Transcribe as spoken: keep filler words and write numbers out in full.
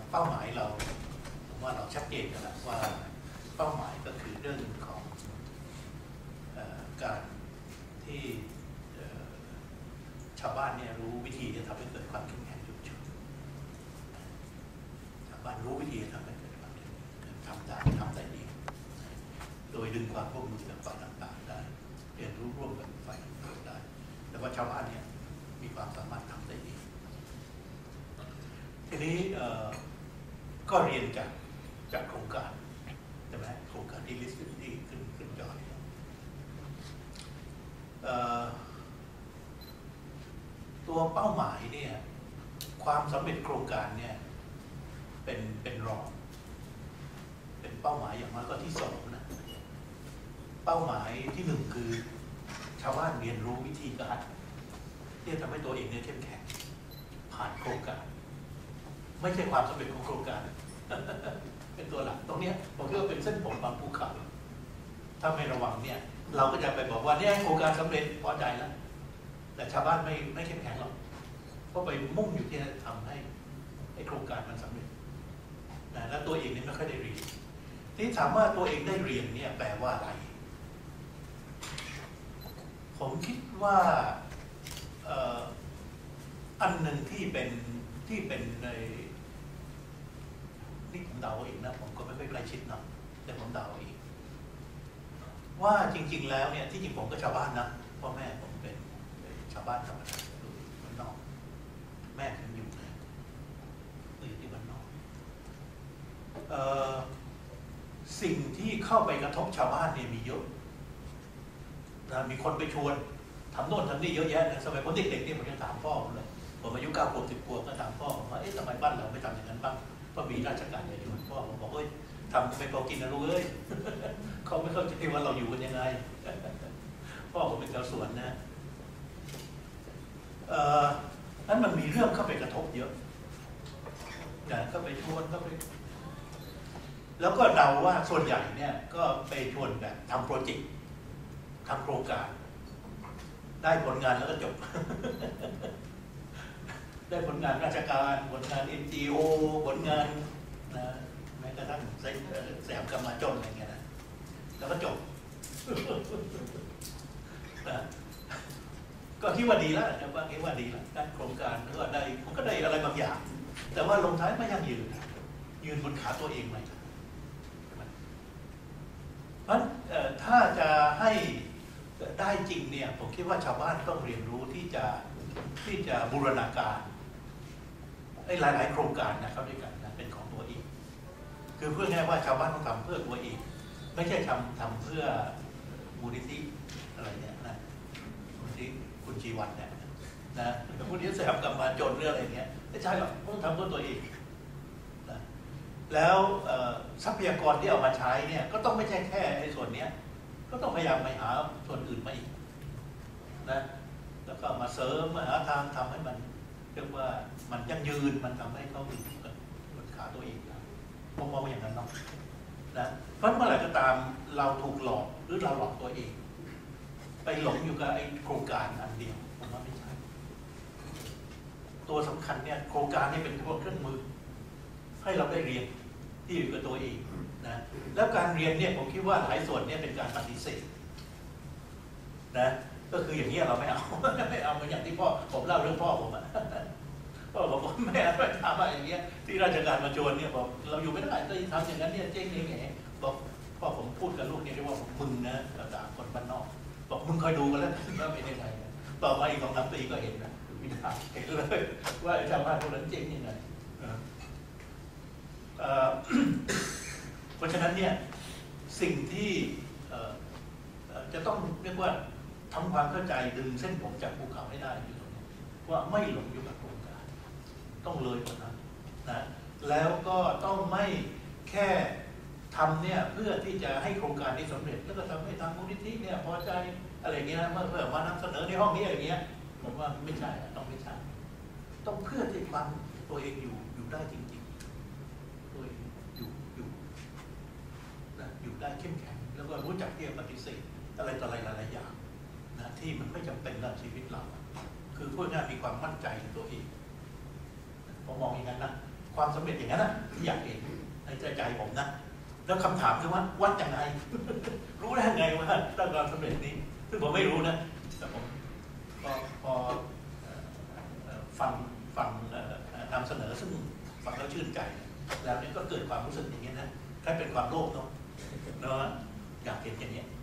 เป้าหมายเราว่าเราชัดเจนกันแล้วว่าเป้าหมายก็คือเรื่องของเอ่อการที่ชาวบ้านเนี่ยรู้วิธีจะทำให้เกิดความเข้มแข็งชุมชนชาวบ้านรู้วิธีทำให้เกิดความเข้มแข็งทำได้ทำได้ดีโดยดึงความร่วมมือจากฝ่ายต่างๆได้เรียนรู้ร่วมกับฝ่ายต่างๆได้แต่ว่าชาวบ้านเนี่ยมีความสามารถทำได้ดีทีนี้ก็เรียนจากจากโครงการใช่ไหมโครงการที่ลิสต์ที่ขึ้นขึ้นจอตัวเป้าหมายเนี่ยความสำเร็จโครงการเนี่ยเป็นเป็นรองเป็นเป้าหมายอย่างมากก็ที่สองนะเป้าหมายที่หนึ่งคือชาวบ้านเรียนรู้วิธีการที่จะทำให้ตัวเองเนี่ยเข้มแข็งผ่านโครงการไม่ใช่ความสำเร็จของโครงการเป็นตัวหลักตรงนี้ผมคิดว่าเป็นเส้นผมบางภูเขาถ้าไม่ระวังเนี่ยเราก็จะไปบอกว่าเนี่ยโครงการสำเร็จพอใจแล้วแต่ชาวบ้านไม่ไม่เข้มแข็งหรอกเพราะไปมุ่งอยู่ที่จะทำให้ให้โครงการมันสำเร็จนะแล้วตัวเองนี่ไม่ค่อยได้เรียนที่ถามว่าตัวเองได้เรียนเนี่ยแปลว่าอะไรผมคิดว่าอันหนึ่งที่เป็นที่เป็นในนี่ผมเดาเองนะผมก็ไม่ค่อยใกล้ชิดนะแต่ผมเดาเองว่าจริงๆแล้วเนี่ยที่จริงผมก็ชาวบ้านนะพ่อแม่ผมเป็นชาวบ้านธรรมดาอยู่บ้านนอกแม่ผมอยู่นะอยู่ที่บ้านนอกสิ่งที่เข้าไปกระทบชาวบ้านเนี่ยมีเยอะนะมีคนไปชวนทำโน่นทำนี่เยอะแยะนะสมัยผมเด็กๆนี่ผมยังถามพ่อผมเลยผมอายุเก้าขวบสิบขวบก็ถามพ่อผมว่าเอ๊ะทำไมบ้านเราไม่ทำอย่างนั้นบ้างเพราะมีราชการใหญ่ชวนพ่อผมบอกเอ้ยทำไปพอกินนะลูกเอ้ยเขาไม่เข้าใจว่าเราอยู่กันยังไงพ่อผมเป็นชาวสวนนะเอ่อนั้นมันมีเรื่องเข้าไปกระทบเยอะนะเข้าไปชวนเข้าไปแล้วก็เดาว่าส่วนใหญ่เนี่ยก็ไปชวนแบบทำโปรเจกต์ทำโครงการได้ผลงานแล้วก็จบได้ผลงานราชการผลงาน เอ็น จี โอ ผลงานนะแม้กระทั่งแสมกรรมาจนอะไรเงี้ยนะแล้วก็จบนะก็คิดว่าดีแล้วนะว่าคิดว่าดีแล้วได้โครงการก็ได้ผมก็ได้อะไรบางอย่างแต่ว่าลงท้ายไม่ยั่งยืนยืนบนขาตัวเองไหมเพราะถ้าจะให้ได้จริงเนี่ยผมคิดว่าชาวบ้านต้องเรียนรู้ที่จะที่จะบูรณาการไอ้หลายๆโครงการนะครับด้วยกันนะเป็นของตัวเองคือเพื่อแน่ว่าชาวบ้านต้องทำเพื่อตัวเองไม่ใช่ทำทำเพื่อมูลนิธิอะไรเนี่ยนะมูลนิธิคุณชีวันเนี่ยนะมูลนิธิสยามกรรมาจนเรื่องอะไรเงี้ยไม่ใช่หรอกต้องทำเพื่อตัวเองนะแล้วทรัพยากรที่เอามาใช้เนี่ยก็ต้องไม่ใช่แค่ไอ้ส่วนเนี้ยก็ต้องพยายามไปหาส่วนอื่นมาอีกนะแล้วก็มาเสริมมาหาทางทำให้มันเรียกว่ามันยั่งยืนมันทำให้เขาอยู่กับบนขาตัวเองผมมองอย่างนั้นเนาะนะเพราะเมื่อไหร่ก็ตามเราถูกหลอกหรือเราหลอกตัวเองไปหลงอยู่กับไอ้โครงการอันเดียวผมว่าไม่ใช่ตัวสำคัญเนี่ยโครงการนี่เป็นพวกเครื่องมือให้เราได้เรียนที่อยู่กับตัวเองนะแล้วการเรียนเนี่ยผมคิดว่าหลายส่วนเนี่ยเป็นการปฏิเสธนะก็คืออย่างนี้เราไม่เอาไม่เอาเหมือนอย่างที่พ่อผมเล่าเรื่องพ่อผมอ่ะพ่อผมแม่ไปทำอะไรอย่างเงี้ยที่ราชการมาชวนเนี่ยบอกเราอยู่ไม่ได้ต้องทำอย่างนั้นเนี่ยเจ๊งยังไงบอกพ่อผมพูดกับลูกเนี่ยเรียกว่ามึงนะด่าคนบ้านนอกบอกมึงคอยดูกันแล้วว่าเป็นยังไงต่อมาอีกสองสามปีก็เห็นนะมีทางเห็นเลยว่าชาวบ้านพวกนั้นเจ๊งยังไงเพราะฉะนั้นเนี่ยสิ่งที่จะต้องเรียกว่าทำความเข้าใจดึงเส้นผมจากภูเขาให้ได้อยู่ตรงนี้ว่าไม่หลงอยู่กับโครงการต้องเลยกว่านั้นนะแล้วก็ต้องไม่แค่ทำเนี่ยเพื่อที่จะให้โครงการนี้สำเร็จแล้วก็ทำให้ทางมูลนิธิเนี่ยพอใจอะไรเงี้ยเมื่อเพื่อมานำเสนอในห้องนี้อะไรเงี้ยผมว่าไม่ใช่ต้องไม่ใช่ต้องเพื่อที่มันตัวเองอยู่อยู่ได้จริงๆตัวเองอยู่อยู่นะอยู่ได้เข้มแข็งแล้วก็รู้จักที่จะปฏิเสธอะไรต่ออะไรหลายๆอย่างนะที่มันไม่จำเป็นในชีวิตเราคือพูดง่ายมีความมั่นใจในตัวเองผมมองอย่างนั้นนะควความสำเร็จอย่างนั้นนะที่อยากเห็นในใจใจผมนะแล้วคำถามคือว่าวัดยังไง รู้ได้ยังไงว่าตั้งความสำเร็จนี้ซึ่งผมไม่รู้นะแต่ผมพอพอฟังฟังนำเสนอซึ่งฟังแล้วชื่นใจแล้วนี่ก็เกิดความรู้สึกอย่างนี้นะแค่เป็นความโลภเนาะเนาะอยากเห็นอย่างนี้